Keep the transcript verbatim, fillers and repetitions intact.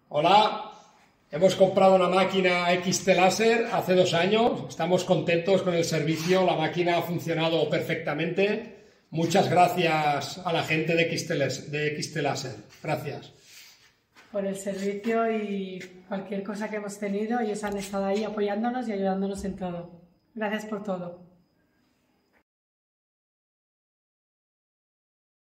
Hola, hemos comprado una máquina X T Laser hace dos años, estamos contentos con el servicio, la máquina ha funcionado perfectamente. Muchas gracias a la gente de X T Laser, gracias. Por el servicio y cualquier cosa que hemos tenido, ellos han estado ahí apoyándonos y ayudándonos en todo. Gracias por todo.